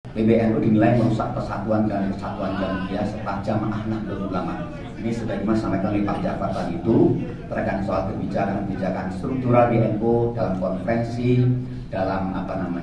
PBNU dinilai merusak persatuan dan kesatuan Jamaah serta Jamaah Nahdlatul Ulama. Ini sudah disampaikan oleh Pak Jafar tadi itu terkait soal kebijakan struktural di NU dalam konferensi, dalam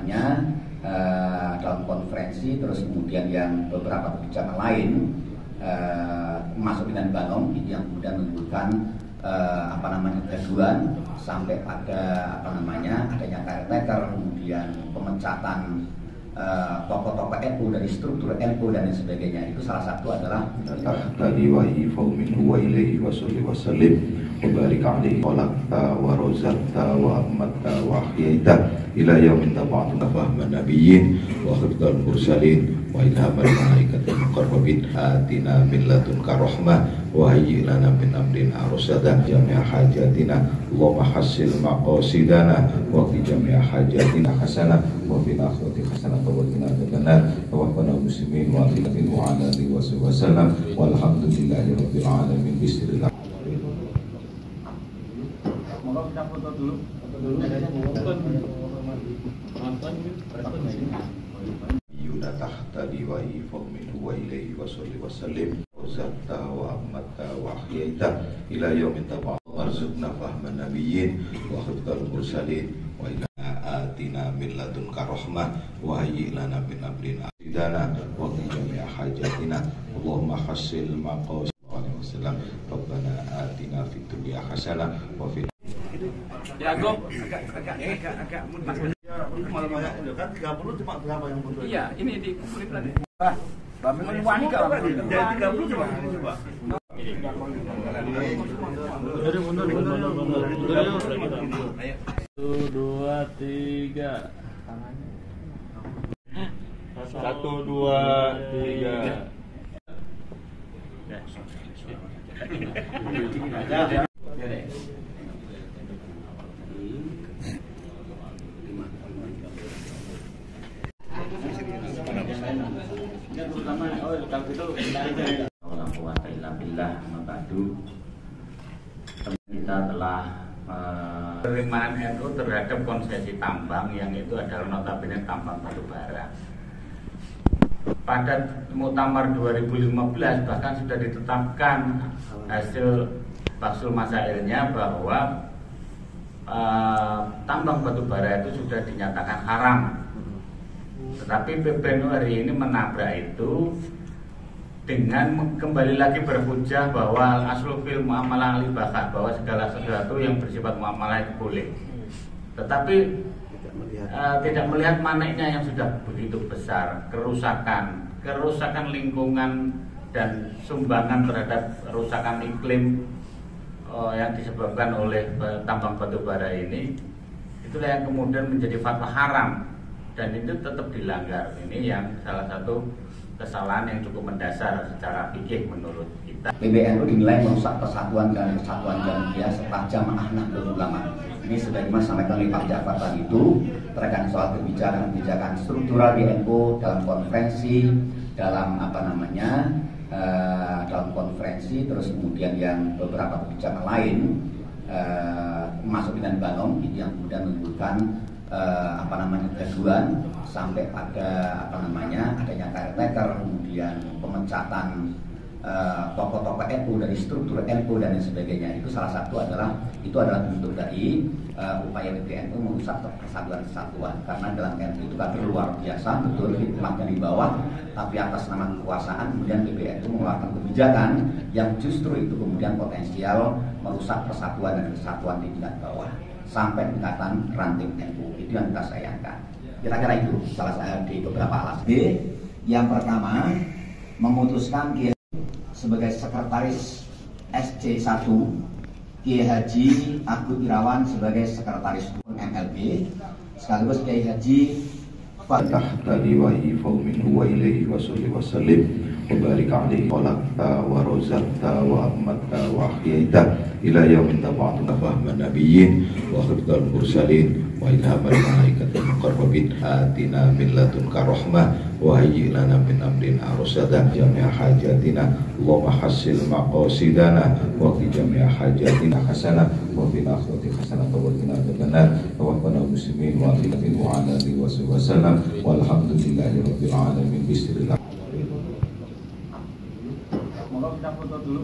dalam konferensi, terus kemudian yang beberapa kebijakan lain masuk dengan Banom itu yang kemudian menimbulkan kegaduhan sampai pada adanya caretaker, kemudian pemecatan tokoh-tokoh NU dari struktur NU dan lain sebagainya. Itu salah satu adalah tadi wa minhu wa ilaihi wa sallim wa barik alaihi wa lakta wa rozakta wa amatta wa ahyaita ila yaumin taba'atuna fahman nabiyyin wa khifdal mursalin wa ilhamal malaikatil muqarrabin atina min ladunka rahmah wa hayyi lana min amrina rusada jami'a hajatina Allahumma hassil maqasidana wa fi jami'a hajatina hasanah wa fil akhirati hasanah wa qina adzabannar tawaffana muslimin wa akhirati wa ala alihi wa sallam walhamdulillahi rabbil alamin. Bismillah. Monggo kita foto dulu. Yuna tahta diwahi fa'minhu wa ilaihi wa sallim zakta wa amatta wa ahyaita ila yaumin taba'at warzuqna fahman nabiyyin wa khifdal mursalin wa ila atina min ladunka rahmah wa hayyi lana min amrina sidana wa qina jami'a hajatina Allahumma hassil maqasid wasallam rabbana atina fid dunya hasanah wa fil ya Gop agak mundur. Malah banyak kan 30 cuma berapa yang mundur? Iya, ini dikumpulin tadi. Memang wanita lah. Jadi 30 cuma coba. Mundur. 1, 2, 3. 1, 2, 3. Kita telah penerimaan NU terhadap konsesi tambang yang itu adalah notabene tambang batubara. Pada Muktamar 2015 bahkan sudah ditetapkan hasil Baksul Masailnya bahwa tambang batubara itu sudah dinyatakan haram. Tetapi PBNU hari ini menabrak itu dengan kembali lagi berhujah bahwa aslul fil muamalah al-ibahah, bahwa segala sesuatu yang bersifat muamalah itu boleh. Tetapi tidak melihat maneknya yang sudah begitu besar, kerusakan lingkungan dan sumbangan terhadap kerusakan iklim yang disebabkan oleh tambang batubara ini. Itulah yang kemudian menjadi fatwa haram dan itu tetap dilanggar. Ini yang salah satu kesalahan yang cukup mendasar secara fikih menurut kita. PBNU dinilai merusak persatuan dan kesatuan Jamaah serta Jamaah Nahdlatul Ulama. Ini sudah disampaikan oleh Pak Jafar tadi itu terkait soal kebijakan struktural di NU dalam konferensi, dalam dalam konferensi, terus kemudian yang beberapa kebijakan lain masuk dengan Banom itu yang kemudian menimbulkan kegaduhan sampai pada adanya caretaker, kemudian pemecatan tokoh-tokoh NU dari struktur NU dan lain sebagainya. Itu salah satu adalah bentuk dari upaya PBNU merusak kesatuan, karena dalam NU itu kan luar biasa, betul tempatnya di bawah, tapi atas nama kekuasaan kemudian PBNU mengeluarkan kebijakan yang justru itu kemudian potensial merusak persatuan dan kesatuan di tingkat bawah sampai tingkatan ranting NU. Itu yang kita sayangkan. Kira-kira itu salah satu di beberapa alasan. Yang pertama, memutuskan Kiai sebagai sekretaris SC1, Kiai Haji Agus Irawan sebagai sekretaris MLB, sekaligus Kiai Haji tahta diwahi fa'minhu wa ilaihi wa sallim wa barik alaihi wa lakta wa rozakta wa amatta wa ahyaita ila yaumin taba'atuna fahman nabiyyin wa khifdal mursalin wa ilhamal malaikatil muqarrabin atina min ladunka rahmah wa hayyi lana min amrina rusada jami'a hajatina Allahumma hassil maqasidana wa fi jami'a hajatina hasanah wa fil akhirati hasanah wa qina adzabannar. توفنا مسلمين وأخينا وعلى آله وصحبه وسلم والحمد لله رب العالمين. Bismillah. Mau kita foto dulu.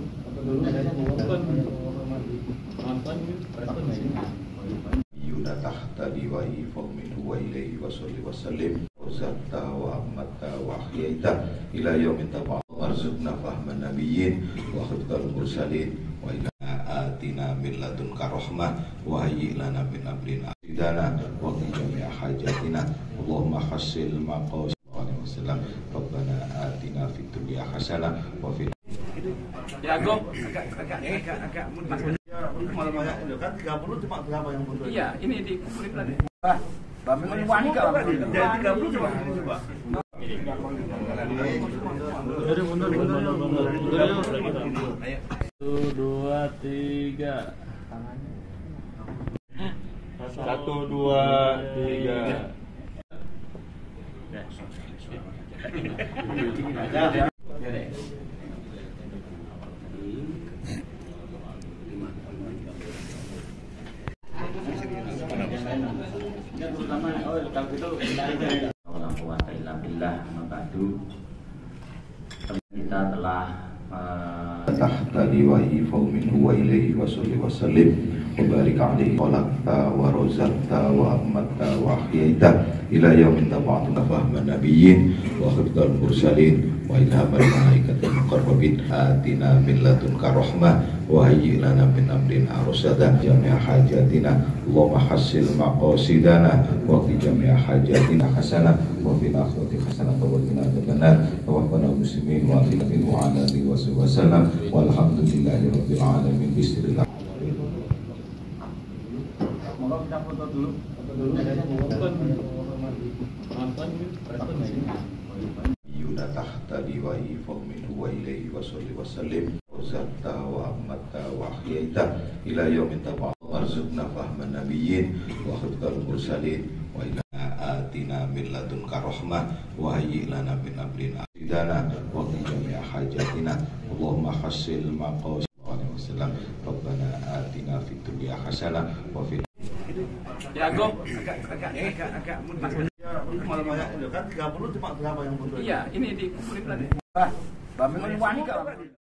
Yuna tahta diwahi fa'minhu wa ilaihi wa salli wa sallim Zatta wa ammata wa ahyaita ila yawmin taba'at warzuqna fahman nabiyyin wa khutbal mursalin wa ila atina min ladunka rahmah wa hayyi lana min amrina sidana wa qina hajatina Allahumma hassil maqasid wasallam Rabbana atina fid dunya hasanah wa fil Ya, Go. Agak Malah banyak itu kan 30 cuma berapa yang butuh? Iya, ini dikumpulin lagi. Bah, Bapak wani enggak, Bang? Jadi 30 cuma ini coba. Ayo. 1 2 3. 1 2 3. Kita telah tahta diwahi fa'minhu wa ilaihi wa salli wa sallim wa barik alaihi wa lakta wa rozakta wa ammata wa ahyaita ila yawmin taba'atuna fahman nabiyyin wa khutbal mursalin wa ilhamal malaikatil muqarrabin atina min ladunka rahmah wa hayyi lana min amrina rasada jami'a hajatina Allahumma hassil maqasidana wa fi jami'a hajatina hasanah wa fil akhirati hasanah wa qina adzabannar tawaffana muslimin wa akhina wa ala alihi wa sallam walhamdulillahi rabbil alamin. Bismillah. Mau kita foto dulu. Yuna tahta diwahi fa'minhu wa ilaihi wa salli wa sallim Zatta wa ammata wa ahyaita ila yawmin taba'at warzuqna fahman nabiyyin wa khutbal mursalin wa ila atina min ladunka rahmah wa hayyi lana min amrina sidana wa qina hajatina Allahumma hassil maqasid wasallam Rabbana atina fid dunya hasanah wa fil Ya, Go. Agak Malah banyak itu kan 30 cuma berapa yang butuh? Iya, ini dikumpulin lagi. Bah, Bapak wani enggak, Bang?